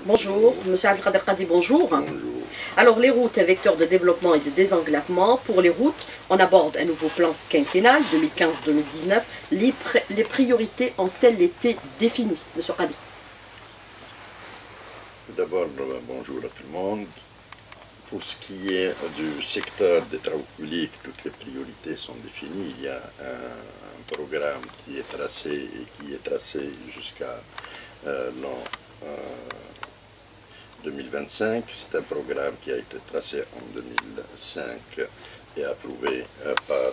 Bonjour, Monsieur Abdelkader Kadi, bonjour. Bonjour. Alors les routes, un vecteur de développement et de désenglavement. Pour les routes, on aborde un nouveau plan quinquennal 2015-2019. Les priorités ont-elles été définies, Monsieur Kadi? D'abord, bonjour à tout le monde. Pour ce qui est du secteur des travaux publics, toutes les priorités sont définies. Il y a un programme qui est tracé jusqu'à l'an 2025. C'est un programme qui a été tracé en 2005 et approuvé par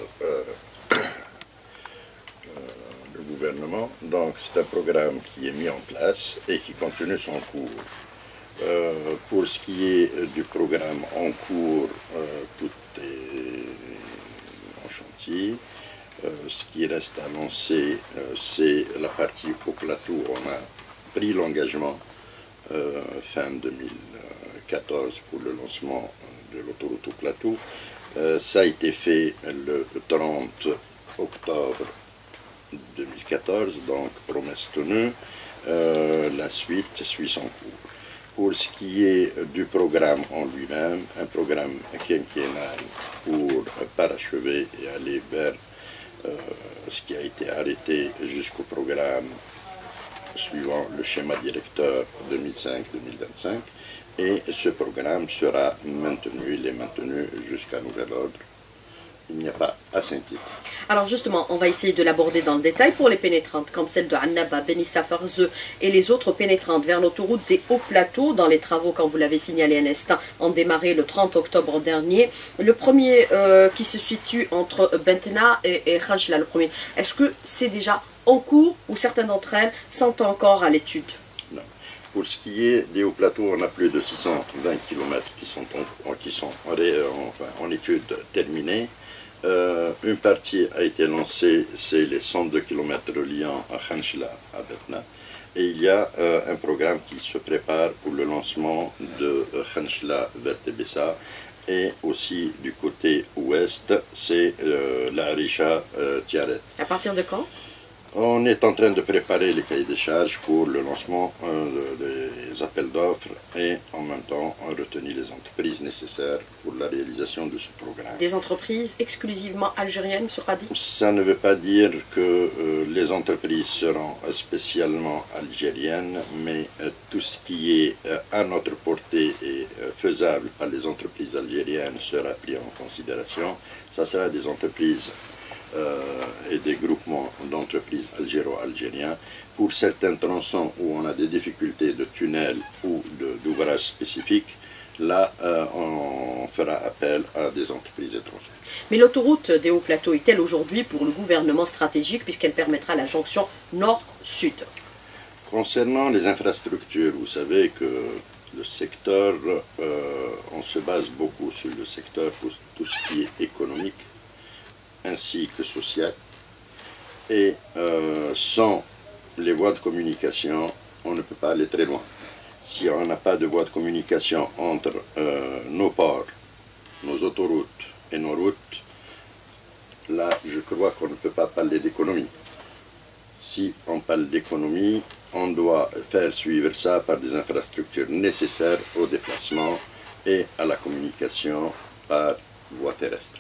le gouvernement. Donc c'est un programme qui est mis en place et qui continue son cours. Pour ce qui est du programme en cours, tout est en chantier. Ce qui reste à lancer, c'est la partie au plateau. On a pris l'engagement fin 2014 pour le lancement de l'autoroute au plateau. Ça a été fait le 30 octobre 2014, donc promesse tenue. La suite suit son cours. Pour ce qui est du programme en lui-même, un programme quinquennal pour parachever et aller vers ce qui a été arrêté jusqu'au programme suivant le schéma directeur 2005-2025. Et ce programme sera maintenu, il est maintenu jusqu'à nouvel ordre. Il n'y a pas à s'inquiéter. Alors justement, on va essayer de l'aborder dans le détail pour les pénétrantes, comme celle de Annaba, Beni Safarze et les autres pénétrantes vers l'autoroute des Hauts Plateaux, dans les travaux, comme vous l'avez signalé un instant, ont démarré le 30 octobre dernier. Le premier qui se situe entre Bentena et Khanchla, le premier, est-ce que c'est déjà en cours ou certaines d'entre elles sont encore à l'étude? Non. Pour ce qui est des Hauts Plateaux, on a plus de 620 km qui sont en étude terminée. Une partie a été lancée, c'est les 102 km reliant à Khanchla, à Betna. Et il y a un programme qui se prépare pour le lancement de Khanchla vers Tébessa. Et aussi du côté ouest, c'est la Arisha Tiaret. À partir de quand? On est en train de préparer les cahiers des charges pour le lancement des appels d'offres et en même temps on retenir les entreprises nécessaires pour la réalisation de ce programme. Des entreprises exclusivement algériennes, M. Kadi? Ça ne veut pas dire que les entreprises seront spécialement algériennes, mais tout ce qui est à notre portée et faisable par les entreprises algériennes sera pris en considération. Ça sera des entreprises et des groupements d'entreprises algéro-algériens. Pour certains tronçons où on a des difficultés de tunnels ou d'ouvrages spécifiques, là on fera appel à des entreprises étrangères. Mais l'autoroute des Hauts Plateaux est-elle aujourd'hui pour le gouvernement stratégique puisqu'elle permettra la jonction nord-sud? Concernant les infrastructures, vous savez que le secteur, on se base beaucoup sur le secteur pour tout ce qui est économique ainsi que social, et sans les voies de communication, on ne peut pas aller très loin. Si on n'a pas de voie de communication entre nos ports, nos autoroutes et nos routes, là, je crois qu'on ne peut pas parler d'économie. Si on parle d'économie, on doit faire suivre ça par des infrastructures nécessaires au déplacement et à la communication par voie terrestre.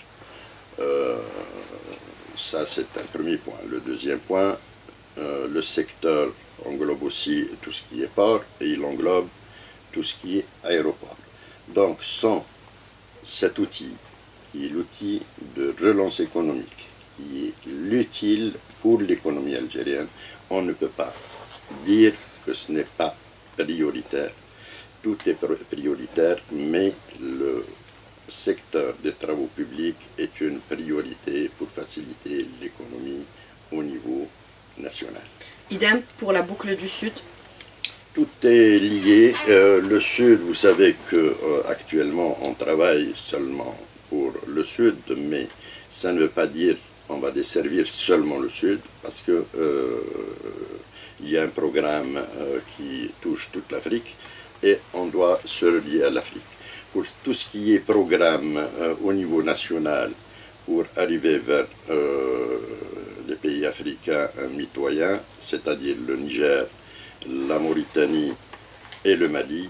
Ça, c'est un premier point. Le deuxième point, le secteur englobe aussi tout ce qui est port et il englobe tout ce qui est aéroport. Donc, sans cet outil, qui est l'outil de relance économique, qui est l'utile pour l'économie algérienne, on ne peut pas dire que ce n'est pas prioritaire. Tout est prioritaire, mais le secteur des travaux publics est une priorité pour faciliter l'économie au niveau national. Idem pour la boucle du Sud? Tout est lié. Le Sud, vous savez qu'actuellement on travaille seulement pour le Sud, mais ça ne veut pas dire qu'on va desservir seulement le Sud, parce que il y a un programme qui touche toute l'Afrique et on doit se relier à l'Afrique. Pour tout ce qui est programme au niveau national pour arriver vers les pays africains mitoyens, c'est-à-dire le Niger, la Mauritanie et le Mali.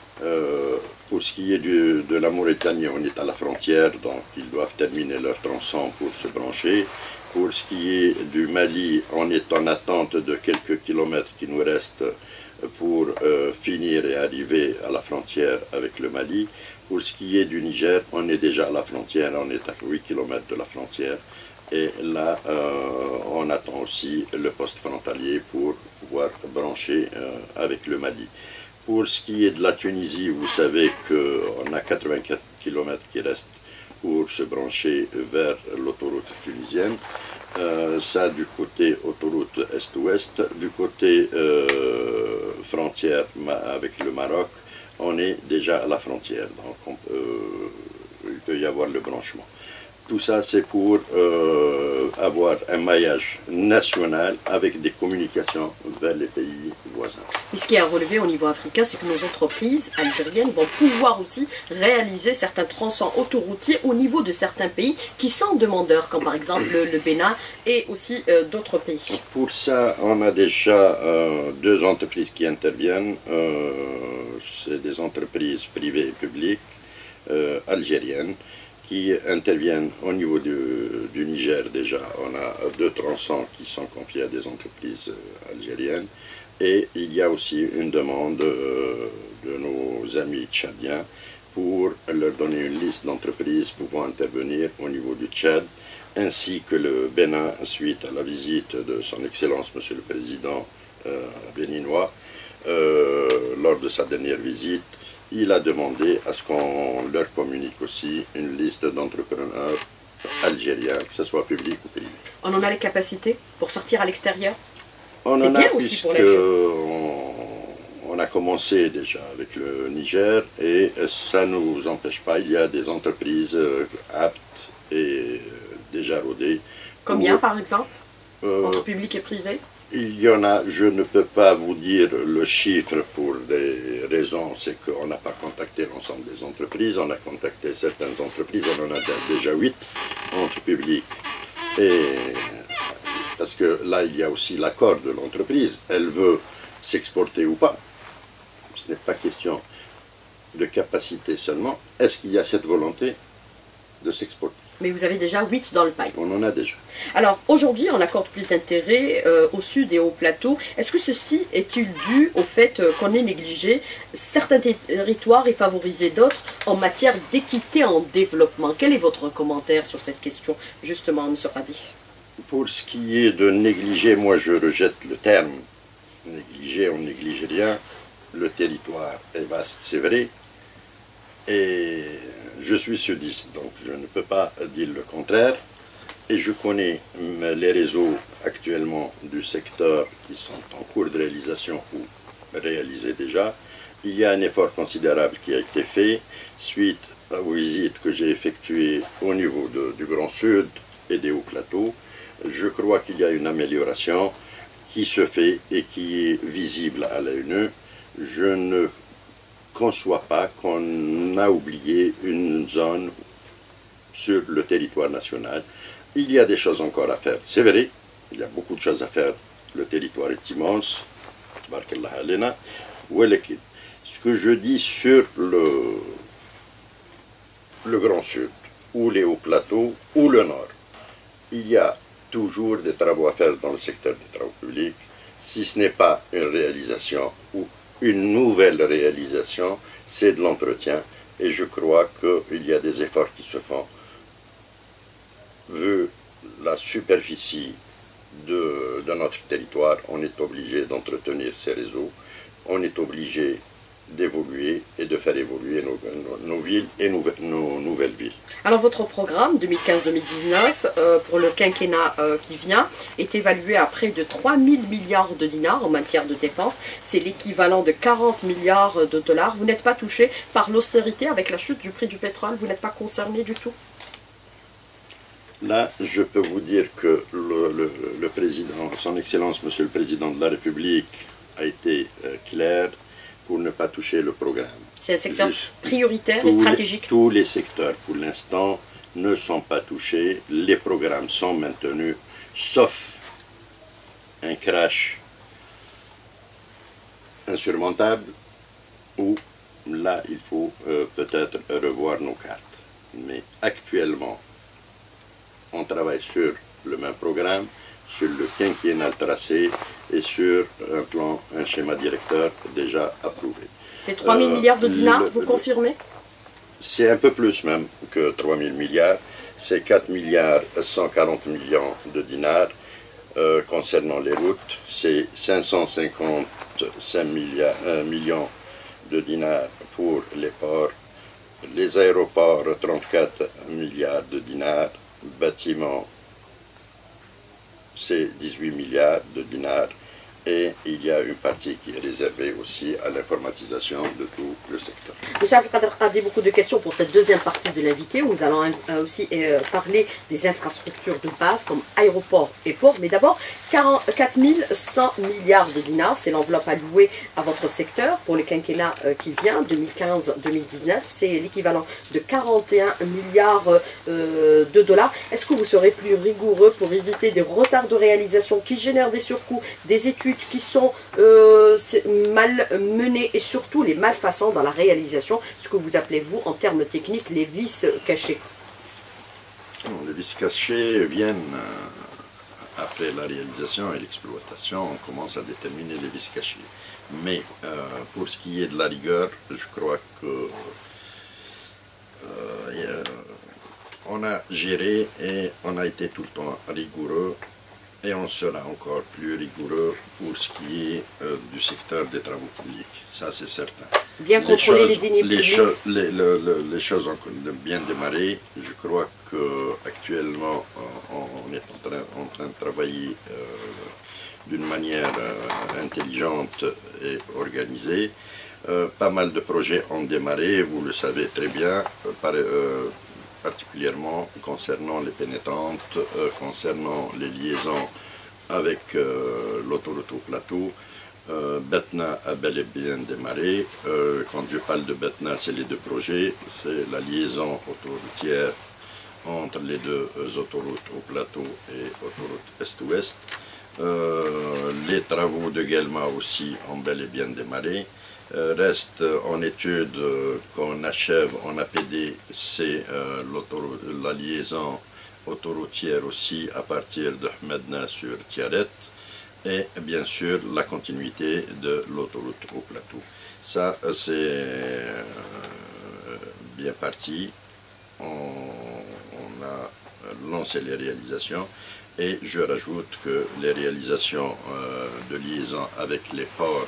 Pour ce qui est de la Mauritanie, on est à la frontière, donc ils doivent terminer leur tronçon pour se brancher. Pour ce qui est du Mali, on est en attente de quelques kilomètres qui nous restent pour finir et arriver à la frontière avec le Mali. Pour ce qui est du Niger, on est déjà à la frontière, on est à 8 kilomètres de la frontière. Et là, on attend aussi le poste frontalier pour pouvoir brancher avec le Mali. Pour ce qui est de la Tunisie, vous savez qu'on a 84 kilomètres qui restent pour se brancher vers l'autoroute tunisienne. Ça du côté autoroute est-ouest. Du côté frontière avec le Maroc, on est déjà à la frontière, donc il peut y avoir le branchement. Tout ça, c'est pour avoir un maillage national avec des communications vers les pays voisins. Et ce qui est à relever au niveau africain, c'est que nos entreprises algériennes vont pouvoir aussi réaliser certains tronçons autoroutiers au niveau de certains pays qui sont demandeurs, comme par exemple le Bénin et aussi d'autres pays. Pour ça, on a déjà deux entreprises qui interviennent. C'est des entreprises privées et publiques algériennes qui interviennent au niveau du Niger déjà. On a deux tronçons qui sont confiés à des entreprises algériennes et il y a aussi une demande de nos amis tchadiens pour leur donner une liste d'entreprises pouvant intervenir au niveau du Tchad, ainsi que le Bénin suite à la visite de son Excellence Monsieur le Président béninois lors de sa dernière visite. Il a demandé à ce qu'on leur communique aussi une liste d'entrepreneurs algériens, que ce soit public ou privé. On en a les capacités pour sortir à l'extérieur? C'est bien aussi pour les jeunes. On a commencé déjà avec le Niger et ça ne nous empêche pas. Il y a des entreprises aptes et déjà rodées. Combien par exemple? Entre public et privé? Il y en a, je ne peux pas vous dire le chiffre pour des raisons, c'est qu'on n'a pas contacté l'ensemble des entreprises, on a contacté certaines entreprises, on en a déjà 8 entre publics. Et parce que là, il y a aussi l'accord de l'entreprise, elle veut s'exporter ou pas. Ce n'est pas question de capacité seulement. Est-ce qu'il y a cette volonté de s'exporter? Mais vous avez déjà 8 dans le pipe. On en a déjà. Alors, aujourd'hui, on accorde plus d'intérêt au sud et au plateau. Est-ce que ceci est-il dû au fait qu'on ait négligé certains territoires et favorisé d'autres en matière d'équité en développement? Quel est votre commentaire sur cette question, justement, M. Radi? Pour ce qui est de négliger, moi je rejette le terme. Négliger, on ne néglige rien. Le territoire est vaste, c'est vrai. Et je suis sudiste, donc je ne peux pas dire le contraire. Et je connais les réseaux actuellement du secteur qui sont en cours de réalisation ou réalisés déjà. Il y a un effort considérable qui a été fait suite aux visites que j'ai effectuées au niveau du Grand Sud et des Hauts Plateaux. Je crois qu'il y a une amélioration qui se fait et qui est visible à l'œil nu. Je ne conçoit pas qu'on a oublié une zone sur le territoire national. Il y a des choses encore à faire, c'est vrai, il y a beaucoup de choses à faire, le territoire est immense, ce que je dis sur le Grand Sud, ou les Hauts Plateaux, ou le Nord, il y a toujours des travaux à faire dans le secteur des travaux publics, si ce n'est pas une réalisation ou une nouvelle réalisation, c'est de l'entretien. Et je crois qu'il y a des efforts qui se font. Vu la superficie de notre territoire, on est obligé d'entretenir ces réseaux. On est obligé d'évoluer et de faire évoluer nos villes et nos nouvelles villes. Alors votre programme 2015-2019 pour le quinquennat qui vient est évalué à près de 3 000 milliards de dinars en matière de défense. C'est l'équivalent de 40 milliards de dollars. Vous n'êtes pas touché par l'austérité avec la chute du prix du pétrole? Vous n'êtes pas concerné du tout? Là, je peux vous dire que le président, son Excellence, Monsieur le Président de la République, a été clair pour ne pas toucher le programme. C'est un secteur prioritaire et stratégique. Tous les secteurs, pour l'instant, ne sont pas touchés. Les programmes sont maintenus, sauf un crash insurmontable. où là, il faut peut-être revoir nos cartes. Mais actuellement, on travaille sur le même programme, sur le quinquennal tracé et sur un plan, un schéma directeur déjà approuvé. C'est 3 000 milliards de dinars, vous confirmez? C'est un peu plus même que 3 000 milliards. C'est 4 milliards 140 millions de dinars concernant les routes. C'est 555 millions de dinars pour les ports. Les aéroports, 34 milliards de dinars. Bâtiments, c'est 18 milliards de dinars. Et il y a une partie qui est réservée aussi à l'informatisation de tout le secteur. Monsieur Abdelkader Kadi, beaucoup de questions pour cette deuxième partie de l'invité, où nous allons aussi parler des infrastructures de base comme aéroports et ports. Mais d'abord, 4 100 milliards de dinars, c'est l'enveloppe allouée à votre secteur pour le quinquennat qui vient, 2015-2019. C'est l'équivalent de 41 milliards de dollars. Est-ce que vous serez plus rigoureux pour éviter des retards de réalisation qui génèrent des surcoûts, des études qui sont mal menées et surtout les malfaçons dans la réalisation, ce que vous appelez vous en termes techniques les vices cachés? Les vices cachés viennent après la réalisation et l'exploitation, on commence à déterminer les vices cachés. Mais pour ce qui est de la rigueur, je crois que on a géré et on a été tout le temps rigoureux. Et on sera encore plus rigoureux pour ce qui est du secteur des travaux publics, ça c'est certain. Bien contrôler les deniers publics. Les choses ont bien démarré. Je crois qu'actuellement on est en train de travailler d'une manière intelligente et organisée. Pas mal de projets ont démarré, vous le savez très bien, particulièrement concernant les pénétrantes, concernant les liaisons avec l'autoroute au plateau. Betna a bel et bien démarré. Quand je parle de Betna, c'est les deux projets, c'est la liaison autoroutière entre les deux autoroutes au plateau et autoroute est-ouest. Les travaux de Guelma aussi ont bel et bien démarré. Reste en étude qu'on achève en APD, c'est la liaison autoroutière aussi à partir de Medna sur Tiaret et bien sûr la continuité de l'autoroute au plateau. Ça c'est bien parti, on a lancé les réalisations et je rajoute que les réalisations de liaison avec les ports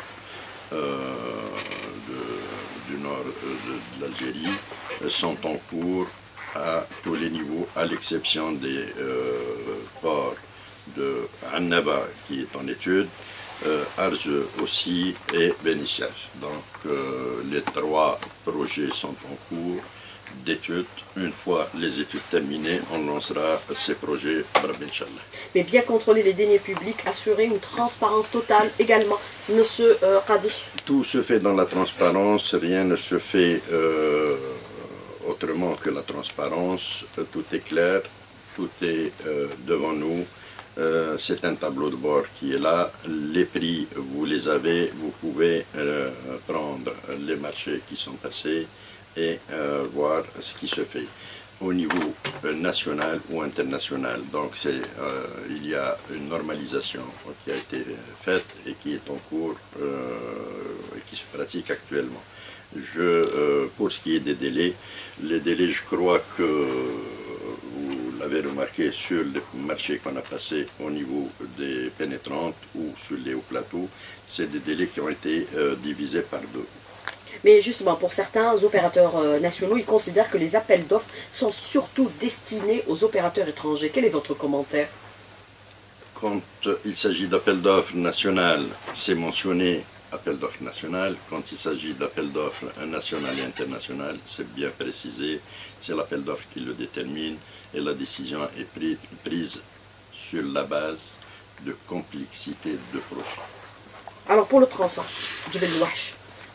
du nord de l'Algérie sont en cours à tous les niveaux, à l'exception des ports de Annaba qui est en étude, Arz aussi et Benissaf. Donc les trois projets sont en cours d'études. Une fois les études terminées, on lancera ces projets, Inch'Allah. Mais bien contrôler les deniers publics, assurer une transparence totale également, Monsieur Kadi. Tout se fait dans la transparence, rien ne se fait autrement que la transparence. Tout est clair, tout est devant nous. C'est un tableau de bord qui est là. Les prix, vous les avez, vous pouvez prendre les marchés qui sont passés et voir ce qui se fait au niveau national ou international. Donc il y a une normalisation qui a été faite et qui est en cours et qui se pratique actuellement. Pour ce qui est des délais, les délais, je crois que vous l'avez remarqué sur les marchés qu'on a passés au niveau des pénétrantes ou sur les hauts plateaux, c'est des délais qui ont été divisés par deux. Mais justement, pour certains opérateurs nationaux, ils considèrent que les appels d'offres sont surtout destinés aux opérateurs étrangers. Quel est votre commentaire? Quand il s'agit d'appels d'offres national, c'est mentionné appel d'offres national. Quand il s'agit d'appel d'offres national et international, c'est bien précisé. C'est l'appel d'offres qui le détermine et la décision est prise sur la base de complexité de projet. Alors pour le tronçon, Djebel Louache,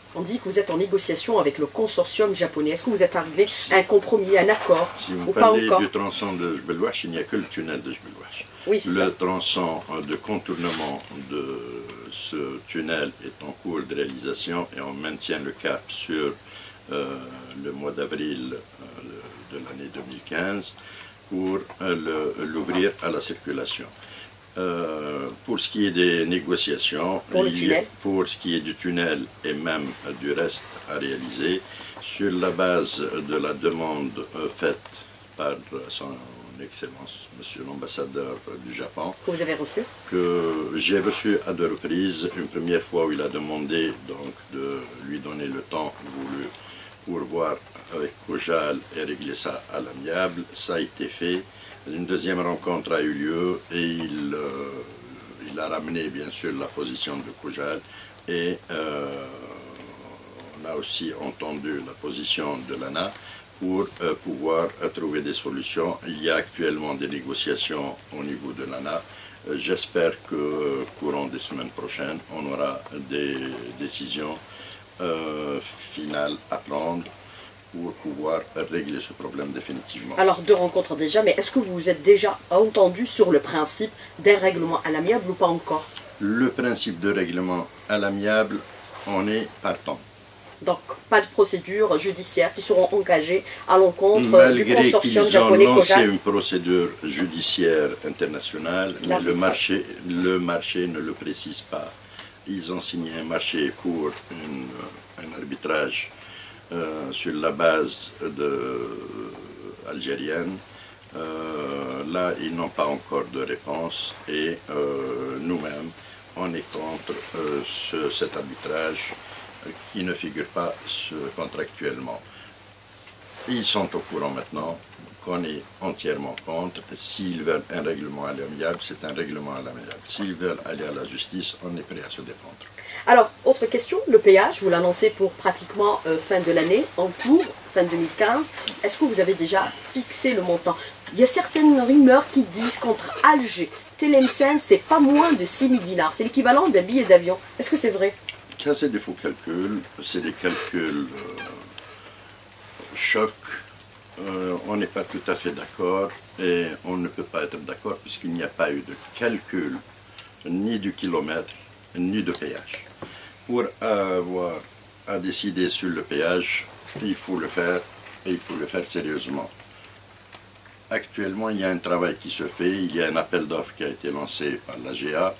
On dit que vous êtes en négociation avec le consortium japonais. Est-ce que vous êtes arrivé à un compromis, à un accord Si vous ou pas parlez encore? du tronçon de Jebel Wash, il n'y a que le tunnel de Jebel Wash. Oui, c'est ça. Le tronçon de contournement de ce tunnel est en cours de réalisation et on maintient le cap sur le mois d'avril de l'année 2015 pour l'ouvrir à la circulation. Pour ce qui est des négociations, pour ce qui est du tunnel et même du reste à réaliser, sur la base de la demande faite par son Excellence, Monsieur l'ambassadeur du Japon, Que vous avez reçu? Que j'ai reçu à 2 reprises. Une première fois où il a demandé donc de lui donner le temps voulu pour voir avec Kojal et régler ça à l'amiable. Ça a été fait. Une deuxième rencontre a eu lieu et il a ramené bien sûr la position de Kojal et on a aussi entendu la position de l'ANA pour pouvoir trouver des solutions. Il y a actuellement des négociations au niveau de l'ANA. J'espère que courant des semaines prochaines, on aura des décisions finales à prendre pour pouvoir régler ce problème définitivement. Alors, 2 rencontres déjà, mais est-ce que vous vous êtes déjà entendu sur le principe d'un règlement à l'amiable ou pas encore? Le principe de règlement à l'amiable, on est partant. Donc, pas de procédures judiciaires qui seront engagées à l'encontre du consortium japonais Kojal. Malgré qu'ils ont lancé une procédure judiciaire internationale, mais le marché ne le précise pas. Ils ont signé un marché pour un arbitrage sur la base algérienne. Là, ils n'ont pas encore de réponse et nous-mêmes, on est contre cet arbitrage qui ne figure pas contractuellement. Ils sont au courant maintenant qu'on est entièrement contre. S'ils veulent un règlement à l'amiable, c'est un règlement à l'amiable. S'ils veulent aller à la justice, on est prêt à se défendre. Alors, autre question, le péage, vous l'annoncez pour pratiquement fin de l'année, en cours, fin 2015. Est-ce que vous avez déjà fixé le montant? Il y a certaines rumeurs qui disent qu'entre Alger, Tlemcen, c'est pas moins de 6 000 dinars. C'est l'équivalent d'un billet d'avion. Est-ce que c'est vrai? Ça, c'est des faux calculs. C'est des calculs chocs. On n'est pas tout à fait d'accord et on ne peut pas être d'accord puisqu'il n'y a pas eu de calcul ni du kilomètre ni de péage. Pour avoir à décider sur le péage, il faut le faire et il faut le faire sérieusement. Actuellement, il y a un travail qui se fait, il y a un appel d'offres qui a été lancé par l'AGA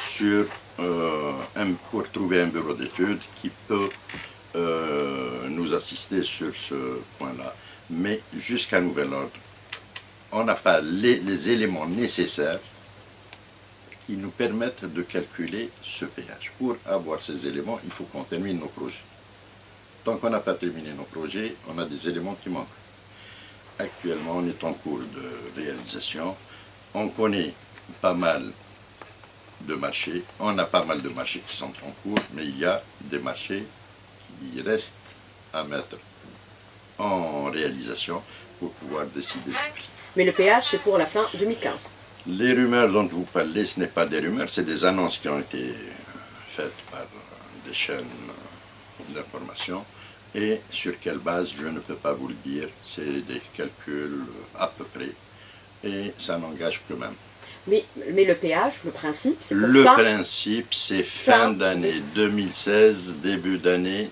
pour trouver un bureau d'études qui peut nous assister sur ce point-là. Mais jusqu'à nouvel ordre, on n'a pas les éléments nécessaires qui nous permettent de calculer ce péage. Pour avoir ces éléments, il faut qu'on termine nos projets. Tant qu'on n'a pas terminé nos projets, on a des éléments qui manquent. Actuellement, on est en cours de réalisation. On connaît pas mal de marchés. On a pas mal de marchés qui sont en cours, mais il y a des marchés qui restent à mettre en réalisation pour pouvoir décider du prix. Mais le péage, c'est pour la fin 2015. Les rumeurs dont vous parlez, ce n'est pas des rumeurs, c'est des annonces qui ont été faites par des chaînes d'information. Et sur quelle base, je ne peux pas vous le dire. C'est des calculs à peu près. Et ça n'engage que même. Mais le péage, le principe, c'est pour Le principe, c'est fin d'année 2016, début d'année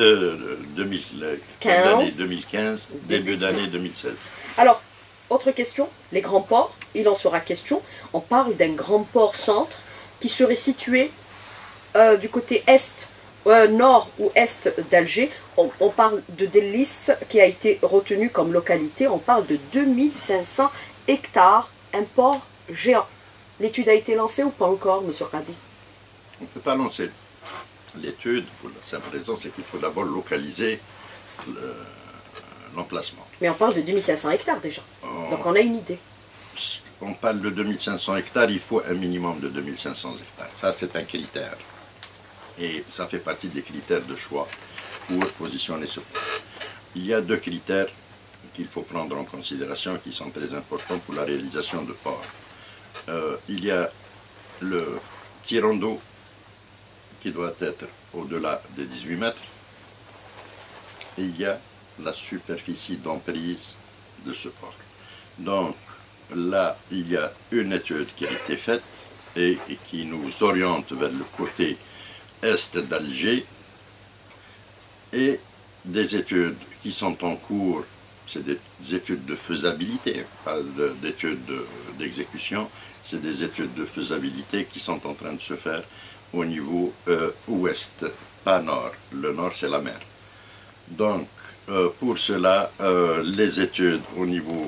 2015, début d'année 2016. Alors, autre question, les grands ports, il en sera question. On parle d'un grand port centre qui serait situé du côté est, nord ou est d'Alger. On parle de Delis qui a été retenu comme localité. On parle de 2500 hectares, un port géant. L'étude a été lancée ou pas encore, M. Qadi? On ne peut pas lancer l'étude pour la simple raison, c'est qu'il faut d'abord localiser l'emplacement. Mais on parle de 2500 hectares déjà, donc on a une idée. On parle de 2500 hectares, il faut un minimum de 2500 hectares. Ça, c'est un critère. Et ça fait partie des critères de choix pour positionner ce port. Il y a 2 critères qu'il faut prendre en considération qui sont très importants pour la réalisation de ports. Il y a le tirant d'eau qui doit être au-delà des 18 mètres. il y a la superficie d'emprise de ce port. Donc là, il y a une étude qui a été faite et qui nous oriente vers le côté est d'Alger, et des études qui sont en cours, c'est des études de faisabilité, pas d'études d'exécution, c'est des études de faisabilité qui sont en train de se faire au niveau ouest, pas nord. Le nord, c'est la mer. Donc, pour cela, les études au niveau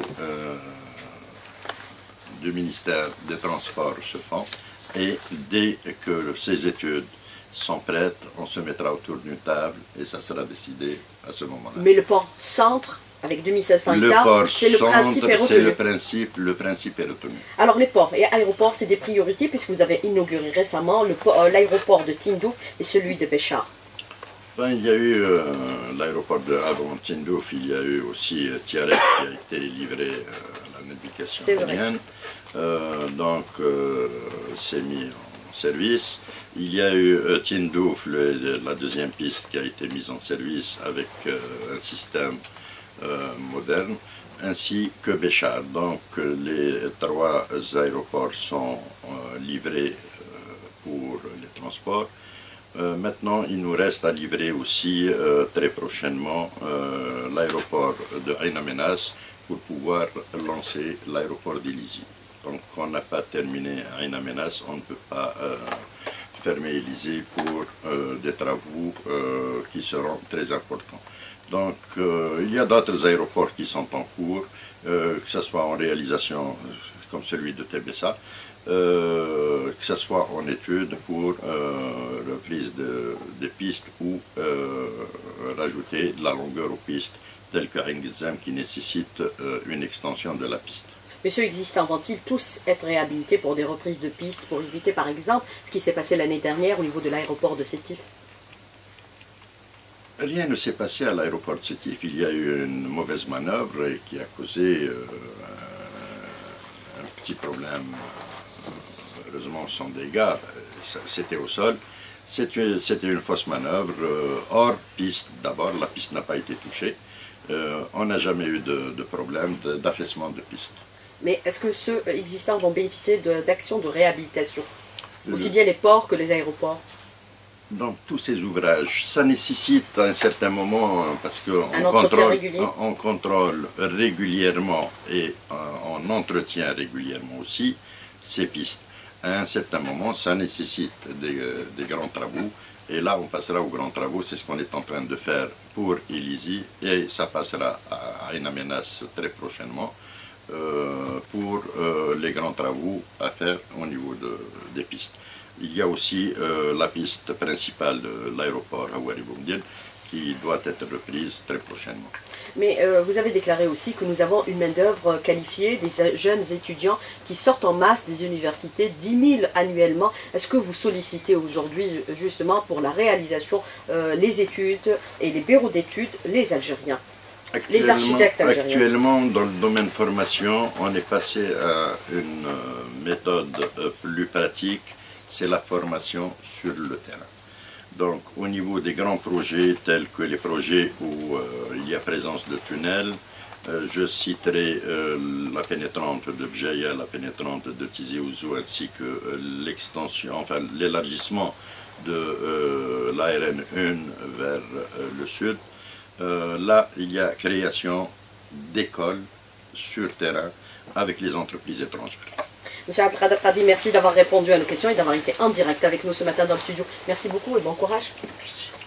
du ministère des Transports se font, et dès que ces études sont prêtes, on se mettra autour d'une table et ça sera décidé à ce moment-là. Mais le port centre, avec 2500 hectares, c'est le principe est retenu. C'est le principe est retenu. Alors les ports et aéroports, c'est des priorités puisque vous avez inauguré récemment l'aéroport de Tindouf et celui de Béchar. Ben, il y a eu l'aéroport avant Tindouf, il y a eu aussi Tiaret qui a été livré à la navigation aérienne. Donc c'est mis en service. Il y a eu Tindouf, la deuxième piste qui a été mise en service avec un système moderne, ainsi que Béchar. Donc les trois aéroports sont livrés pour les transports. Maintenant, il nous reste à livrer aussi très prochainement l'aéroport de Ain Amenas pour pouvoir lancer l'aéroport d'Élysée. Donc, on n'a pas terminé Ain Amenas, on ne peut pas fermer Élysée pour des travaux qui seront très importants. Donc, il y a d'autres aéroports qui sont en cours, que ce soit en réalisation comme celui de Tébessa, que ce soit en étude pour reprise des pistes ou rajouter de la longueur aux pistes, telles que Ain Gizem qui nécessite une extension de la piste. Mais ceux existants vont-ils tous être réhabilités pour des reprises de pistes, pour éviter par exemple ce qui s'est passé l'année dernière au niveau de l'aéroport de Sétif? Rien ne s'est passé à l'aéroport de Sétif. Il y a eu une mauvaise manœuvre qui a causé un petit problème, heureusement sans dégâts, c'était au sol. C'était une fausse manœuvre, hors piste d'abord, la piste n'a pas été touchée. On n'a jamais eu de problème d'affaissement de piste. Mais est-ce que ceux existants vont bénéficier d'actions de réhabilitation, aussi bien les ports que les aéroports? Donc tous ces ouvrages, ça nécessite à un certain moment, parce qu'on contrôle régulièrement et on entretient régulièrement aussi ces pistes. À un certain moment, ça nécessite des grands travaux, et là on passera aux grands travaux, c'est ce qu'on est en train de faire pour Élysée, et ça passera à Ain Amenas très prochainement, pour les grands travaux à faire au niveau des pistes. Il y a aussi la piste principale de l'aéroport Houari Boumediene qui doit être reprise très prochainement. Mais vous avez déclaré aussi que nous avons une main-d'œuvre qualifiée, des jeunes étudiants qui sortent en masse des universités, 10 000 annuellement. Est-ce que vous sollicitez aujourd'hui, justement, pour la réalisation, les études et les bureaux d'études, les Algériens, les architectes algériens? Actuellement, dans le domaine formation, on est passé à une méthode plus pratique, c'est la formation sur le terrain. Donc au niveau des grands projets tels que les projets où il y a présence de tunnels, je citerai la pénétrante de Bjaïa, la pénétrante de Tizi Ouzou, ainsi que l'extension, enfin l'élargissement de l'ARN 1 vers le sud. Là, il y a création d'écoles sur terrain avec les entreprises étrangères. Monsieur Abdelkader Kadi, merci d'avoir répondu à nos questions et d'avoir été en direct avec nous ce matin dans le studio. Merci beaucoup et bon courage. Merci.